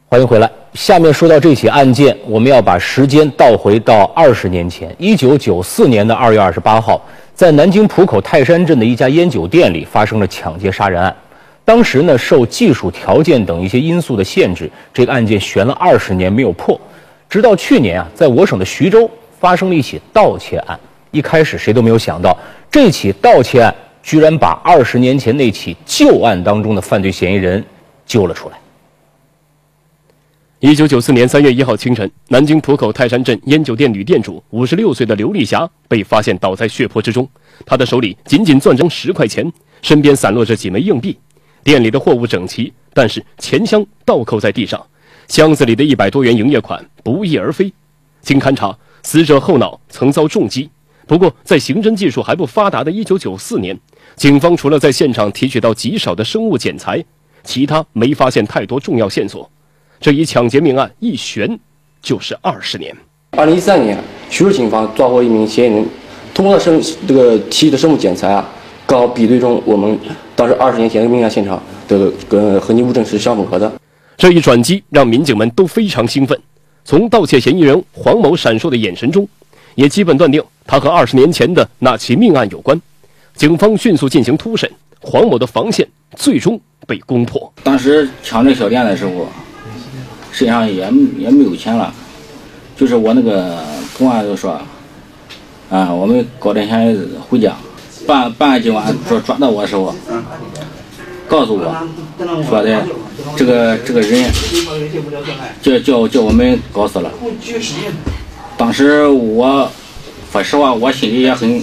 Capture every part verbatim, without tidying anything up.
欢迎回来。下面说到这起案件，我们要把时间倒回到二十年前，一九九四年的二月二十八号，在南京浦口泰山镇的一家烟酒店里发生了抢劫杀人案。当时呢，受技术条件等一些因素的限制，这个案件悬了二十年没有破。直到去年啊，在我省的徐州发生了一起盗窃案。一开始谁都没有想到，这起盗窃案居然把二十年前那起旧案当中的犯罪嫌疑人揪了出来。 一九九四年三月一号清晨，南京浦口泰山镇烟酒店女店主五十六岁的刘丽霞被发现倒在血泊之中，她的手里紧紧攥着十块钱，身边散落着几枚硬币。店里的货物整齐，但是钱箱倒扣在地上，箱子里的一百多元营业款不翼而飞。经勘查，死者后脑曾遭重击。不过，在刑侦技术还不发达的一九九四年，警方除了在现场提取到极少的生物检材，其他没发现太多重要线索。这一抢劫命案一悬就是二十年。 二零一三年，徐州警方抓获一名嫌疑人，通过生这个提取的生物检材啊，刚好比对中我们当时二十年前的命案现场的跟痕迹物证是相符合的。 这一转机让民警们都非常兴奋。从盗窃嫌疑人黄某闪烁的眼神中，也基本断定他和二十年前的那起命案有关。警方迅速进行突审，黄某的防线最终被攻破。 当时抢这小店的时候，身上也也没有钱了，就是我那个公安就说，啊，我们搞点钱回家。办办案警官说抓到我的时候，告诉我说的这个这个人叫叫叫我们搞死了。当时我说实话，我心里也很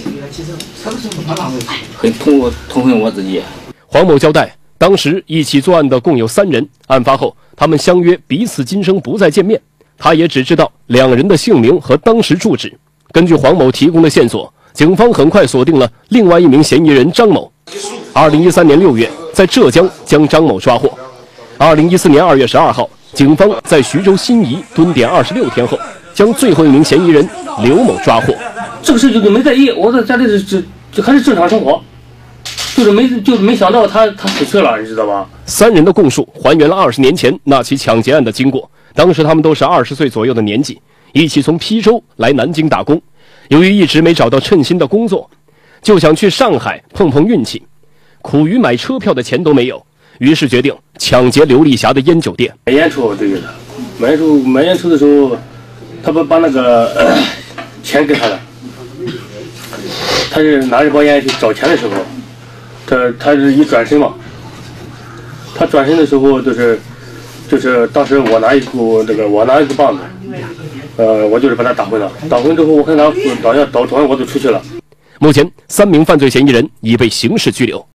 很痛痛恨我自己。 黄某交代，当时一起作案的共有三人，案发后他们相约彼此今生不再见面。他也只知道两人的姓名和当时住址。根据黄某提供的线索，警方很快锁定了另外一名嫌疑人张某。二零一三年六月，在浙江将张某抓获。二零一四年二月十二号，警方在徐州新沂蹲点二十六天后，将最后一名嫌疑人刘某抓获。 这个事情就没在意，我在家里是这这还是正常生活，就是没就是没想到他他死去了，你知道吧？ 三人的供述还原了二十年前那起抢劫案的经过。当时他们都是二十岁左右的年纪，一起从邳州来南京打工。由于一直没找到称心的工作，就想去上海碰碰运气，苦于买车票的钱都没有，于是决定抢劫刘丽霞的烟酒店。 买烟抽，对的，买烟抽买烟抽的时候，他不把那个、呃、钱给他了，他是拿着包烟去找钱的时候，他他是一转身嘛，他转身的时候就是就是当时我拿一股这个我拿一个棒子。呃，我就是把他打昏了。打昏之后，我看他倒下倒床，我就出去了。 目前，三名犯罪嫌疑人已被刑事拘留。